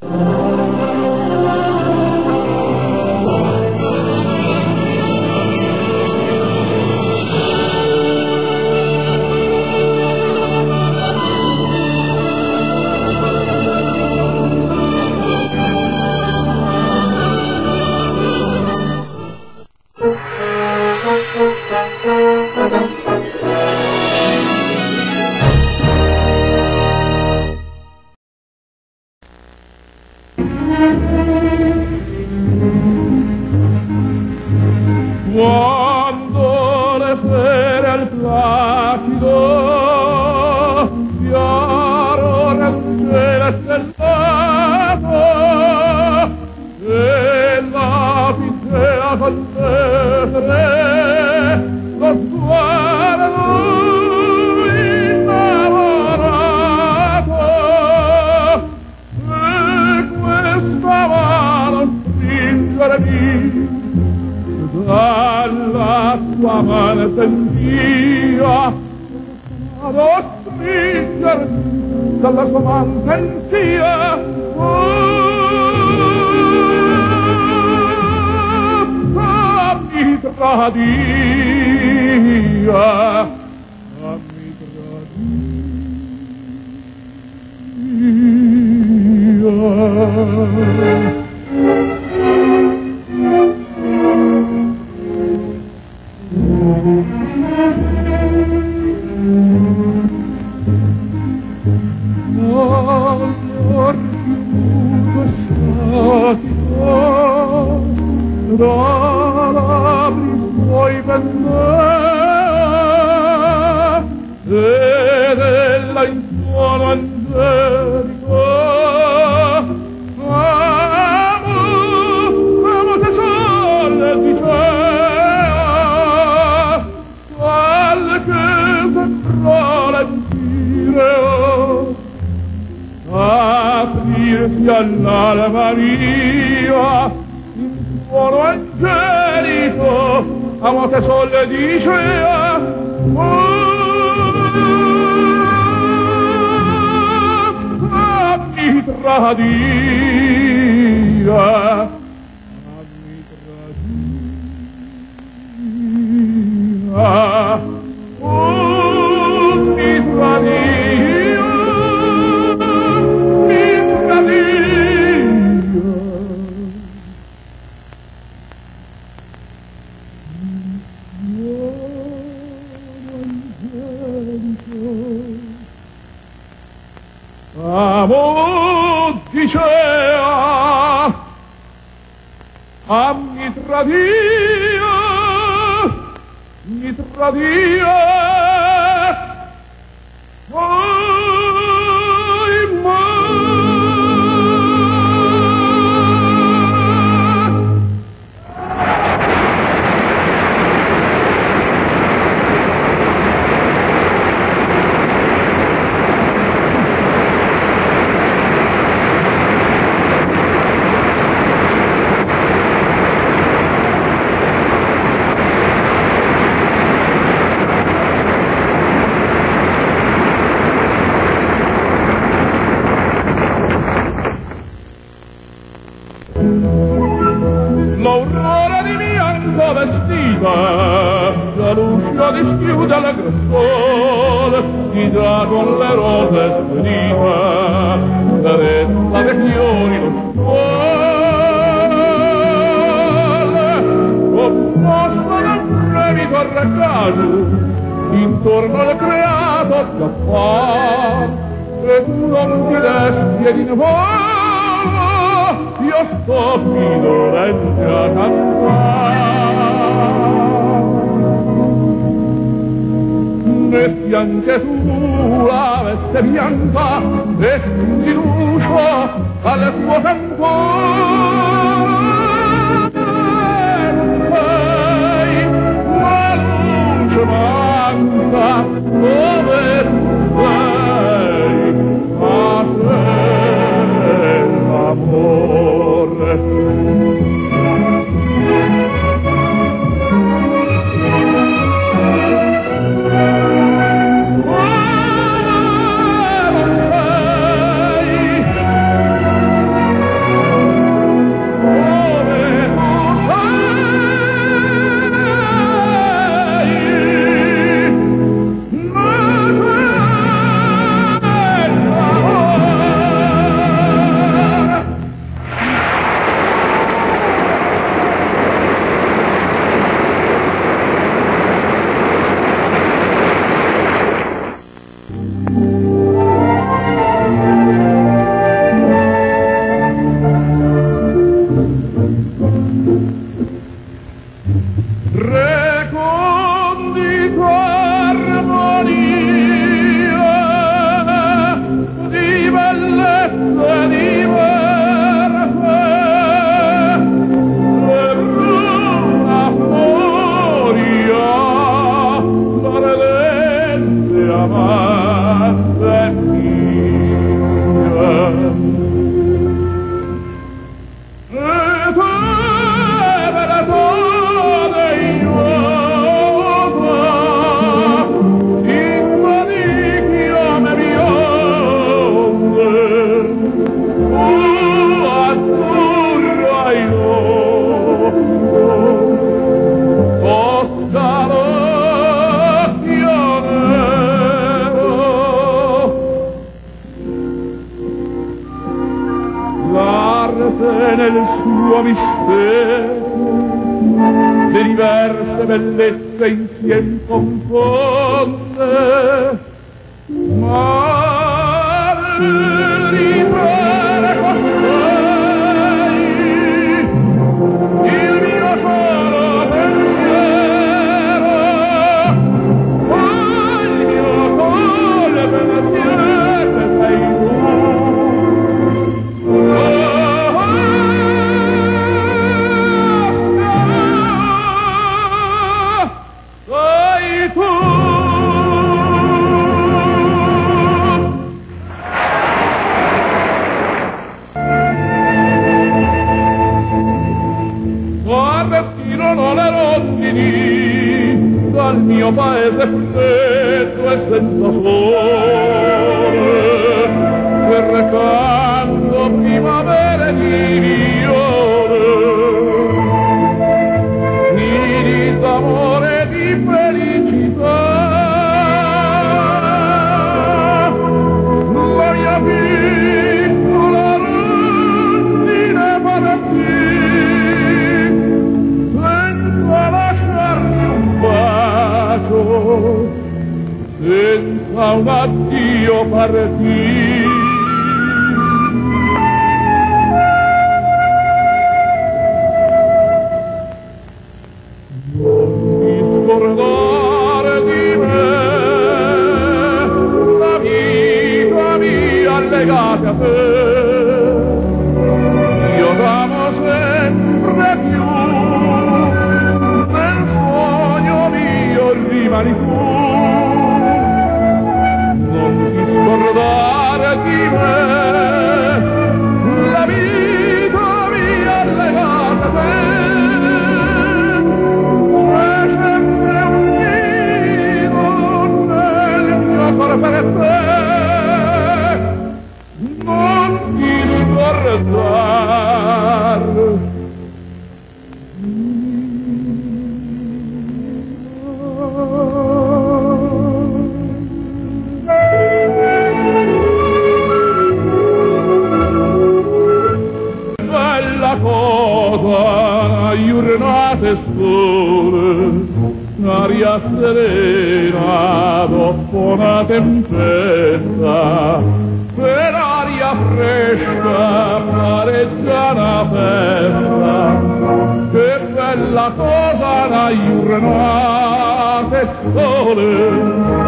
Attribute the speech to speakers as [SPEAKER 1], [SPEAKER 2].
[SPEAKER 1] Quando le sere al placido chiaro nel cielo stellato e la pittea salvezze lo sguardo innamorato e questa mano stringermi dalla tua mano sentia ad stringermi dalla sua mano sentia mi tradia all'alma mia in suono angelico amo che sole dicea mi tradia amo dicea mi tradia l'aurora di bianco vestita la luce dischiude la gran sole ti dato alle rose spedita carezza dei fiori lo scuole composto da premito al ragazzo intorno al creato da far e tu non ti desti ed in volo io sto qui dolente a cantare metti anche tu la veste bianca e di luce al tuo campone la luce manca dove tu sei a te l'amore parte nel suo mistero, le diverse bellezze insieme confonde, ma ripare costei il mio solo pensiero, il mio solo pensiero sei tu. Dal mio paese freddo e senza sole, per recando primavere di viole, nidi d'amore e di felicità. La mia piccola rondine partì senza lasciarmi un bacio, senza un addio partì. Non ti scordare di me, la vita mia legata a te, io t'amo sempre più, nel sogno mio rimani tu. Non ti scordare di me, la vita mia legata a te, c'è sempre un nido nel mio cuore per te. Non ti scordare cosa, giornate sole, aria serena dopo una tempesta, per aria fresca pareggia una festa. Che bella cosa, una giornate sole,